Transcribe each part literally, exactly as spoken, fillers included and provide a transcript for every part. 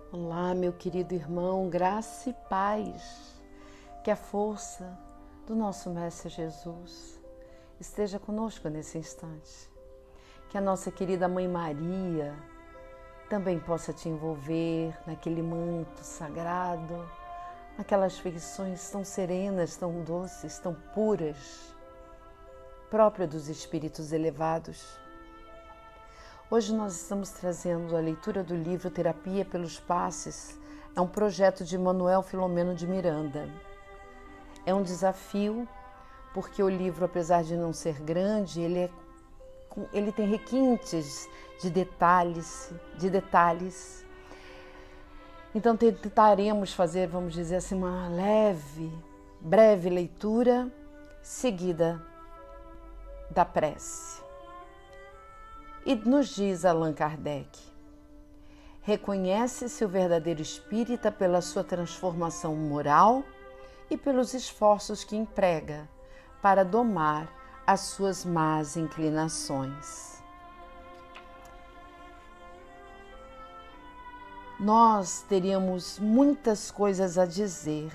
Olá, meu querido irmão, graça e paz. Que a força do nosso Mestre Jesus esteja conosco nesse instante. Que a nossa querida Mãe Maria também possa te envolver naquele manto sagrado, naquelas feições tão serenas, tão doces, tão puras, próprias dos espíritos elevados. Hoje nós estamos trazendo a leitura do livro Terapia pelos Passes. É um projeto de Manuel Filomeno de Miranda. É um desafio, porque o livro, apesar de não ser grande, ele, é, ele tem requintes de detalhes, de detalhes. Então tentaremos fazer, vamos dizer assim, uma leve, breve leitura, seguida da prece. E nos diz Allan Kardec: reconhece-se o verdadeiro espírita pela sua transformação moral e pelos esforços que emprega para domar as suas más inclinações. Nós teríamos muitas coisas a dizer,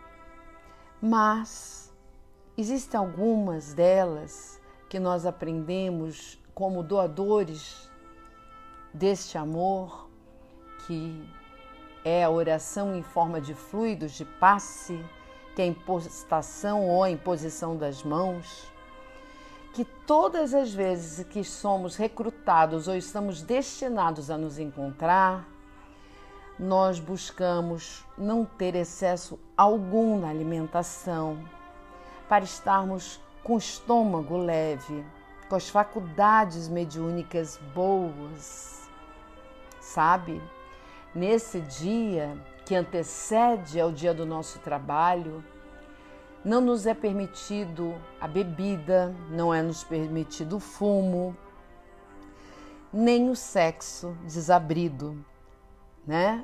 mas existem algumas delas que nós aprendemos como doadores deste amor, que é a oração em forma de fluidos de passe, que é a impostação ou a imposição das mãos, que todas as vezes que somos recrutados ou estamos destinados a nos encontrar, nós buscamos não ter excesso algum na alimentação, para estarmos com o estômago leve, com as faculdades mediúnicas boas, sabe? Nesse dia que antecede ao dia do nosso trabalho, não nos é permitido a bebida, não é nos permitido o fumo, nem o sexo desabrido, né?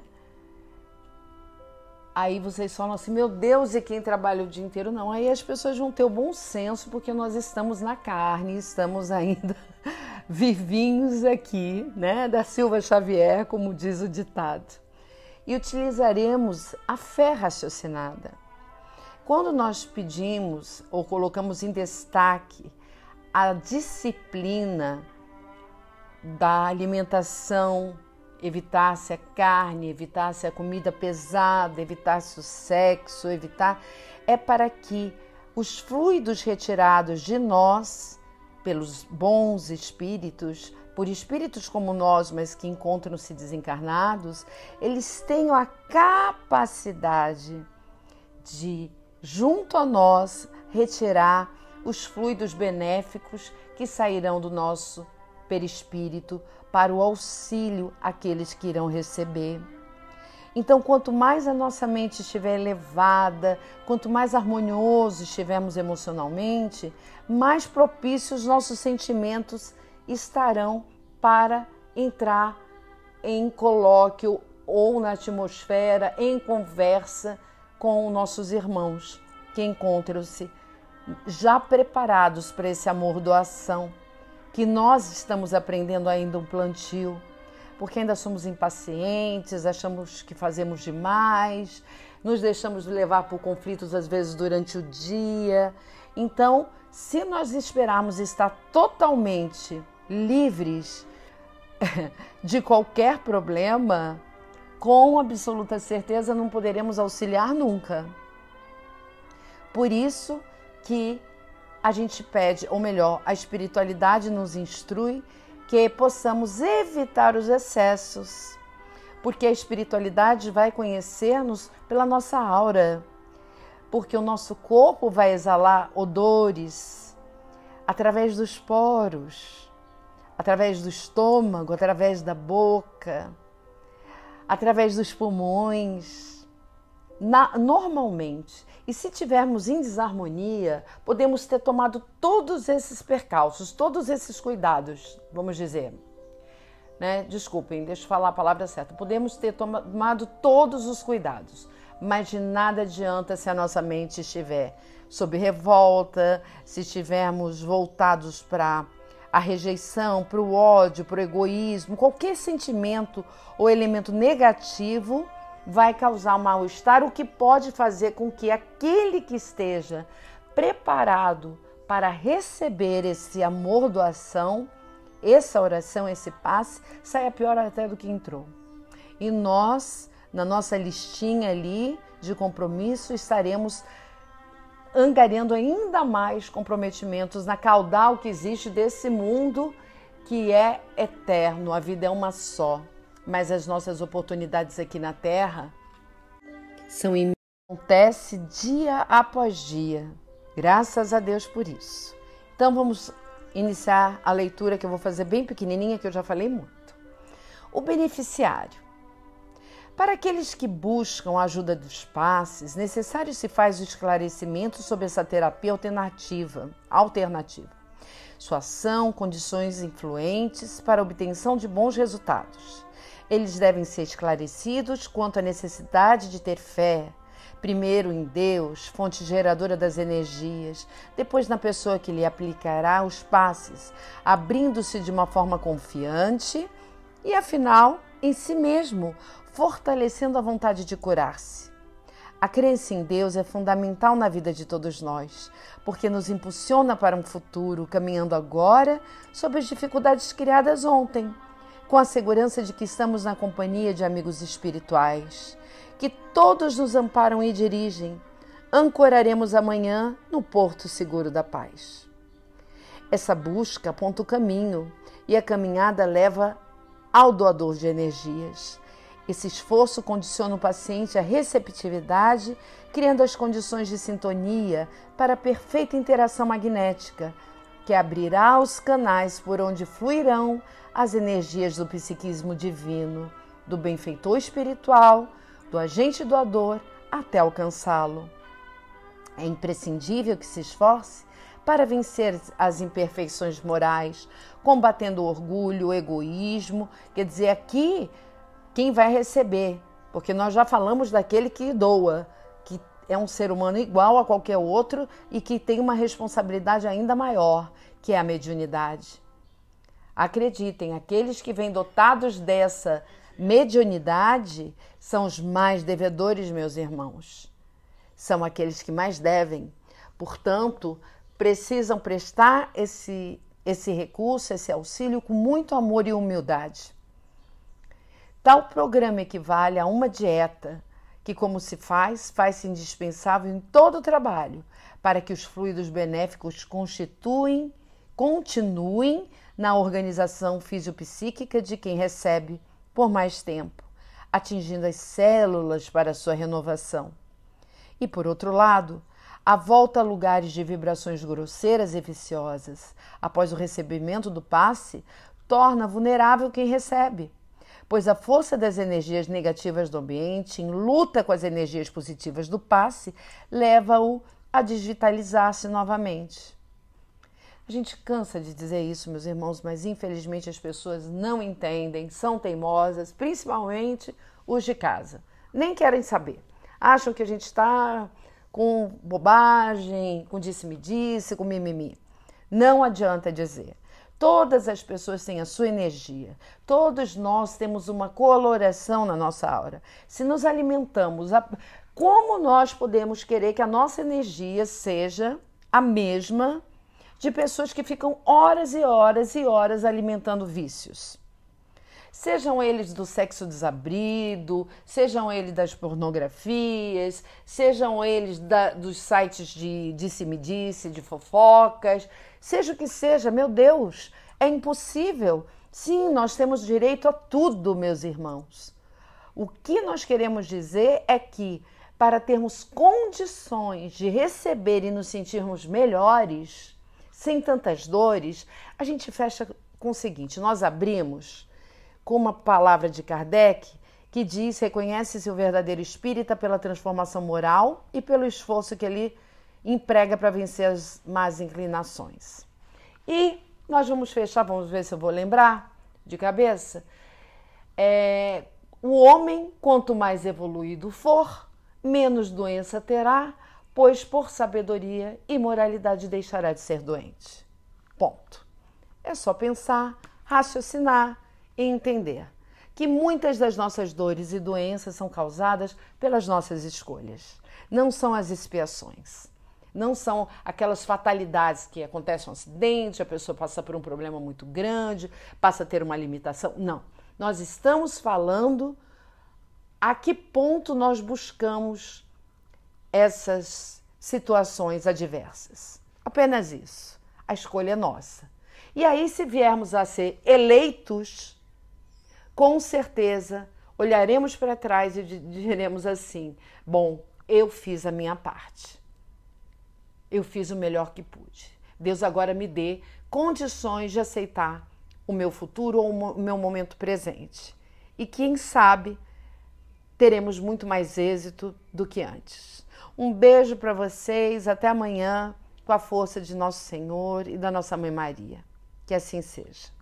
Aí vocês falam assim, meu Deus, e quem trabalha o dia inteiro? Não, aí as pessoas vão ter o bom senso, porque nós estamos na carne, estamos ainda vivinhos aqui, né? Da Silva Xavier, como diz o ditado. E utilizaremos a fé raciocinada. Quando nós pedimos ou colocamos em destaque a disciplina da alimentação, evitasse a carne, evitasse a comida pesada, evitasse o sexo, evitar, é para que os fluidos retirados de nós, pelos bons espíritos, por espíritos como nós, mas que encontram-se desencarnados, eles tenham a capacidade de, junto a nós, retirar os fluidos benéficos que sairão do nosso perispírito para o auxílio àqueles que irão receber. Então, quanto mais a nossa mente estiver elevada, quanto mais harmonioso estivermos emocionalmente, mais propícios nossos sentimentos estarão para entrar em colóquio ou na atmosfera, em conversa com nossos irmãos que encontram-se já preparados para esse amor-doação, que nós estamos aprendendo ainda um plantio, porque ainda somos impacientes, achamos que fazemos demais, nos deixamos levar por conflitos às vezes durante o dia. Então, se nós esperarmos estar totalmente livres de qualquer problema, com absoluta certeza não poderemos auxiliar nunca. Por isso que a gente pede, ou melhor, a espiritualidade nos instrui que possamos evitar os excessos, porque a espiritualidade vai conhecer-nos pela nossa aura, porque o nosso corpo vai exalar odores através dos poros, através do estômago, através da boca, através dos pulmões, na, normalmente. E se tivermos em desarmonia, podemos ter tomado todos esses percalços, todos esses cuidados, vamos dizer, né? Desculpem, deixa eu falar a palavra certa. Podemos ter tomado todos os cuidados, mas de nada adianta se a nossa mente estiver sob revolta, se estivermos voltados para a rejeição, para o ódio, para o egoísmo, qualquer sentimento ou elemento negativo vai causar um mal-estar, o que pode fazer com que aquele que esteja preparado para receber esse amor doação, essa oração, esse passe, saia pior até do que entrou. E nós, na nossa listinha ali de compromisso, estaremos angariando ainda mais comprometimentos na caudal que existe desse mundo que é eterno. A vida é uma só, mas as nossas oportunidades aqui na Terra são imensas. Acontece dia após dia. Graças a Deus por isso. Então vamos iniciar a leitura, que eu vou fazer bem pequenininha, que eu já falei muito. O beneficiário. Para aqueles que buscam a ajuda dos passes, necessário se faz o esclarecimento sobre essa terapia alternativa, alternativa. Sua ação, condições influentes para a obtenção de bons resultados. Eles devem ser esclarecidos quanto à necessidade de ter fé, primeiro em Deus, fonte geradora das energias, depois na pessoa que lhe aplicará os passes, abrindo-se de uma forma confiante e, afinal, em si mesmo, fortalecendo a vontade de curar-se. A crença em Deus é fundamental na vida de todos nós, porque nos impulsiona para um futuro, caminhando agora sobre as dificuldades criadas ontem, com a segurança de que estamos na companhia de amigos espirituais, que todos nos amparam e dirigem. Ancoraremos amanhã no porto seguro da paz. Essa busca aponta o caminho e a caminhada leva ao doador de energias. Esse esforço condiciona o paciente à receptividade, criando as condições de sintonia para a perfeita interação magnética, que abrirá os canais por onde fluirão as energias do psiquismo divino, do benfeitor espiritual, do agente doador, até alcançá-lo. É imprescindível que se esforce para vencer as imperfeições morais, combatendo o orgulho, o egoísmo, quer dizer, aqui quem vai receber, porque nós já falamos daquele que doa, que é um ser humano igual a qualquer outro e que tem uma responsabilidade ainda maior, que é a mediunidade. Acreditem, aqueles que vêm dotados dessa mediunidade são os mais devedores, meus irmãos. São aqueles que mais devem. Portanto, precisam prestar esse, esse recurso, esse auxílio com muito amor e humildade. Tal programa equivale a uma dieta que, como se faz, faz-se indispensável em todo o trabalho para que os fluidos benéficos constituem, continuem na organização fisiopsíquica de quem recebe por mais tempo, atingindo as células para sua renovação. E, por outro lado, a volta a lugares de vibrações grosseiras e viciosas, após o recebimento do passe, torna vulnerável quem recebe, pois a força das energias negativas do ambiente, em luta com as energias positivas do passe, leva-o a desvitalizar-se novamente. A gente cansa de dizer isso, meus irmãos, mas infelizmente as pessoas não entendem, são teimosas, principalmente os de casa. Nem querem saber. Acham que a gente está com bobagem, com disse-me-disse, com mimimi. Não adianta dizer. Todas as pessoas têm a sua energia. Todos nós temos uma coloração na nossa aura. Se nos alimentamos, como nós podemos querer que a nossa energia seja a mesma de pessoas que ficam horas e horas e horas alimentando vícios? Sejam eles do sexo desabrido, sejam eles das pornografias, sejam eles da, dos sites de disse-me-disse, de fofocas, seja o que seja, meu Deus, é impossível. Sim, nós temos direito a tudo, meus irmãos. O que nós queremos dizer é que, para termos condições de receber e nos sentirmos melhores, sem tantas dores, a gente fecha com o seguinte: nós abrimos com uma palavra de Kardec que diz: reconhece-se o verdadeiro espírita pela transformação moral e pelo esforço que ele emprega para vencer as más inclinações. E nós vamos fechar, vamos ver se eu vou lembrar de cabeça. É, o homem, quanto mais evoluído for, menos doença terá, pois por sabedoria e moralidade deixará de ser doente. Ponto. É só pensar, raciocinar e entender que muitas das nossas dores e doenças são causadas pelas nossas escolhas. Não são as expiações. Não são aquelas fatalidades que acontecem um acidente, a pessoa passa por um problema muito grande, passa a ter uma limitação. Não. Nós estamos falando a que ponto nós buscamos essas situações adversas. Apenas isso. A escolha é nossa. E aí, se viermos a ser eleitos, com certeza olharemos para trás e diremos assim: bom, eu fiz a minha parte. Eu fiz o melhor que pude. Deus agora me dê condições de aceitar o meu futuro ou o meu momento presente. E quem sabe teremos muito mais êxito do que antes. Um beijo para vocês, até amanhã, com a força de nosso Senhor e da nossa Mãe Maria. Que assim seja.